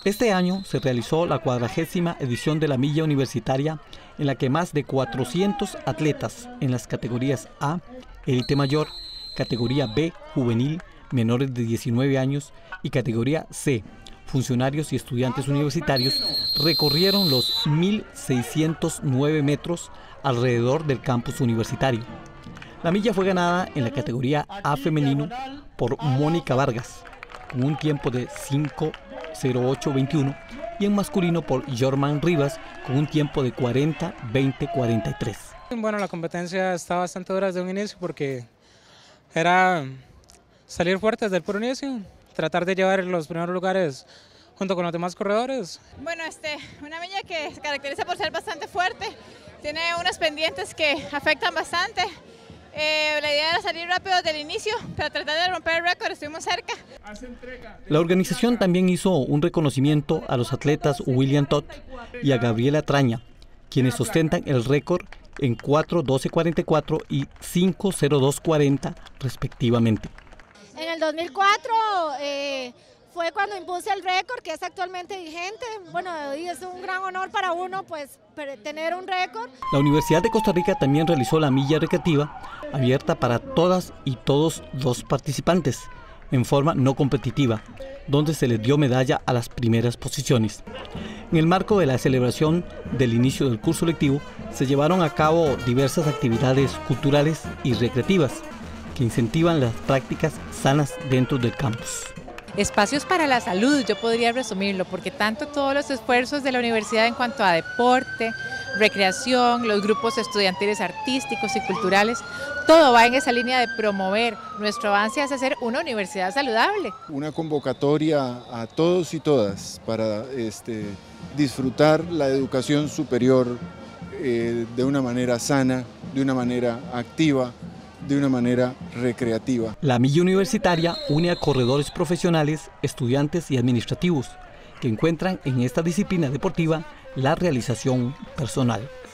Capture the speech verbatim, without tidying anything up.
Este año se realizó la cuadragésima edición de la Milla Universitaria, en la que más de cuatrocientos atletas en las categorías A, élite mayor, categoría B, juvenil, menores de diecinueve años y categoría C, funcionarios y estudiantes universitarios, recorrieron los mil seiscientos nueve metros alrededor del campus universitario. La milla fue ganada en la categoría A femenino por Mónica Vargas, con un tiempo de cinco cero ocho veintiuno, y en masculino por Jorman Rivas, con un tiempo de cuarenta veinte cuarenta y tres. Bueno, la competencia está bastante dura desde un inicio porque era salir fuerte desde el puro inicio, tratar de llevar los primeros lugares junto con los demás corredores. Bueno, este, una milla que se caracteriza por ser bastante fuerte, tiene unas pendientes que afectan bastante. Eh, la idea era salir rápido desde el inicio, pero tratar de romper el récord, estuvimos cerca. La organización también hizo un reconocimiento a los atletas William Todd y a Gabriela Traña, quienes ostentan el récord en cuatro doce cuarenta y cuatro y cinco cero dos cuarenta respectivamente. En el dos mil cuatro eh, fue cuando impuse el récord, que es actualmente vigente. Bueno, y es un gran honor para uno pues tener un récord. La Universidad de Costa Rica también realizó la milla recreativa, abierta para todas y todos los participantes, en forma no competitiva, donde se les dio medalla a las primeras posiciones. En el marco de la celebración del inicio del curso lectivo, se llevaron a cabo diversas actividades culturales y recreativas que incentivan las prácticas sanas dentro del campus. Espacios para la salud, yo podría resumirlo, porque tanto todos los esfuerzos de la universidad en cuanto a deporte, recreación, los grupos estudiantiles artísticos y culturales, todo va en esa línea de promover nuestro avance hacia ser una universidad saludable. Una convocatoria a todos y todas para este, disfrutar la educación superior eh, de una manera sana, de una manera activa, de una manera recreativa. La milla universitaria une a corredores profesionales, estudiantes y administrativos que encuentran en esta disciplina deportiva la realización personal.